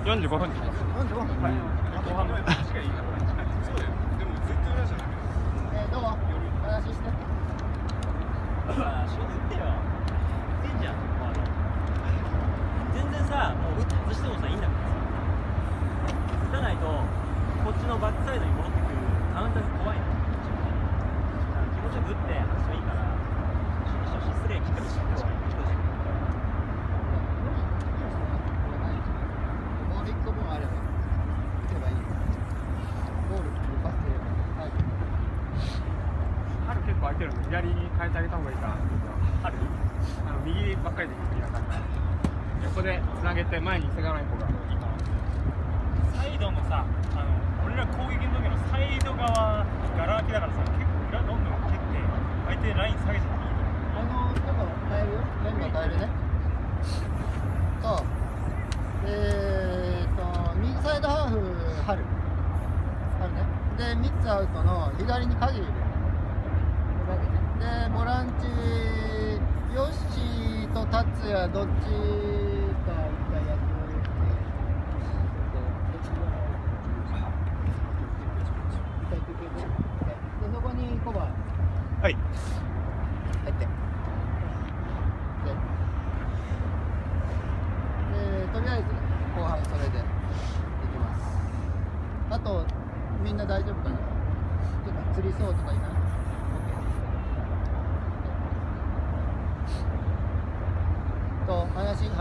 45分。 45分。 はい。後半の。 どう？話して。 正直言ってよ。言ってんじゃん。全然さ、もう打って外してもさいいんだからさ。打たないとこっちのバックサイドに戻ってくるカウンターが怖いの。気持ちよく打って外していいから。失礼切ってほしい。 もう1個分あれば打てばいい。ゴールにパスすれば。はい。 春結構空いてるんで左に変えてあげた方がいいかな。 春？ 右ばっかりでいいな感じ。横でつなげて前に急がない方がいいかな。 サイドのさ、俺ら攻撃の時のサイド側ガラ空きだからさ、結構裏どんどん蹴って相手ライン下げちゃっていいと思う。 ちょっと変えるよ。メンバー変えるね。そう。右サイドハーフ春ね。で3つアウトの左に鍵入れる。でボランチヨッシーと達也どっちか一回やってもらってでそこにコバはい。 入ってでとりあえず後半それでいきます。あとみんな大丈夫かな。ちょっと釣りそうとかいない？話して。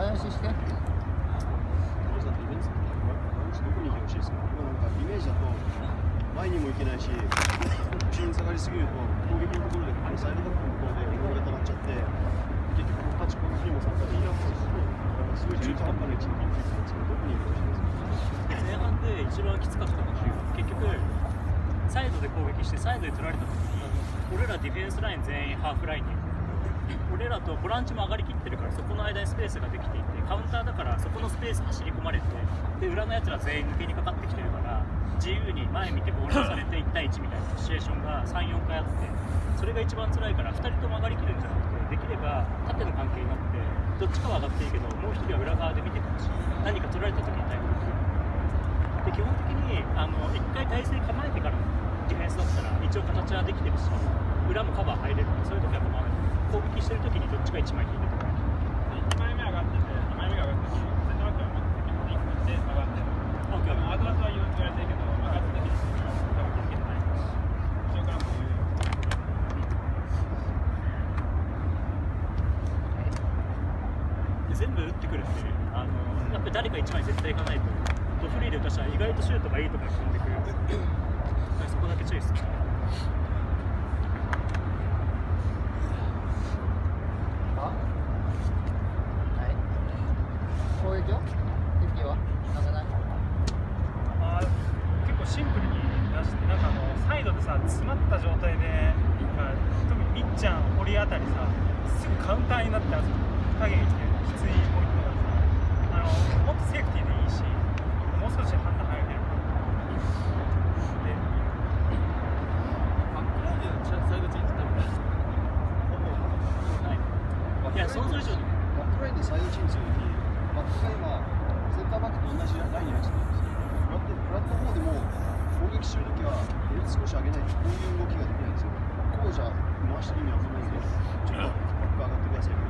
イメージだと前にも行けないし、後ろに下がりすぎると攻撃のところでサイドバックのところでボールが溜まっちゃって、結局タッチコンにも参加できなくて、すごい中途半端な位置に行ってたんですけど、どこにいるかしいですか。 前半で一番きつかったのが結局サイドで攻撃してサイドで取られた時に俺らディフェンスライン全員ハーフラインに俺らとボランチも上がりきってるからそこの間にスペースができていてカウンターだからそこのスペース走り込まれてで裏のやつら全員抜けにかかってきてるから自由に前見てボール出されて1対1みたいなシチュエーションが 3,4 回あってそれが一番辛いから2人とも上がりきるんじゃなくてできれば縦の関係になってどっちかは上がっていいけどもう1人は裏側で見てほしい何か取られた時に対応できるで基本的に1回体勢構えてからのディフェンスだったら一応形はできてるし裏もカバー入れるからそういう時はもう攻撃してる時にどっちか1枚引いてとか 2枚目上がってて2枚目が上がっててセントラックは1個で上がってる後々は言われてるけど上がった時に多分気づけてない後ろからも言うよ全部打ってくるっていうやっぱり誰か1枚絶対いかないとフリーで打たしたら意外とシュートがいいところに飛んでくるそこだけ注意する攻撃は？敵は？なんかない？ 結構シンプルに出してなんかサイドでさ詰まった状態で特にみっちゃん堀あたりさすぐカウンターになって影に来てきついポイントだからさもっとセーフティーでいいしもう少し判断早くやるでバックラインでサイドチェンジっていや想像以上にバックラインでサイドチェンジするときバックが今センターバックと同じラインに入っちゃってるんですよ。フラットの方でも攻撃するときは襟少し上げないとこういう動きができないんですよ。こうじゃ回してる意味わかんないんでちょっとバック上がってください。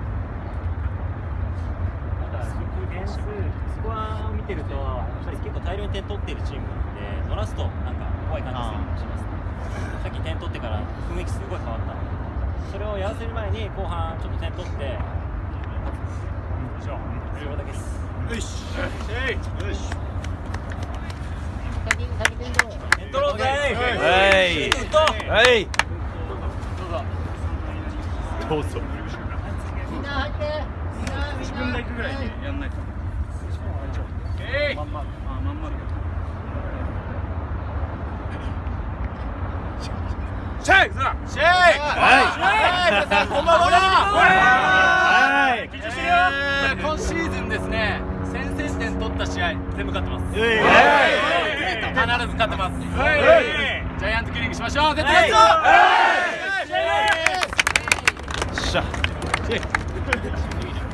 ディフェンススコアを見てるとやっぱり結構大量に点取っているチームなので乗らすとなんか怖い感じがしますね。さっき点取ってから雰囲気すごい変わったそれをやらせる前に後半ちょっと点取ってそれだけです。 よしよし先点取ろう。 点取ろうぜはいどうぞみんな入って。 自分が行くぐらいでやんないとまんまシェイこんばんは緊張してるよ今シーズンですね先制点取った試合全部勝ってます必ず勝ってますジャイアントキリングしましょう絶対勝つぞ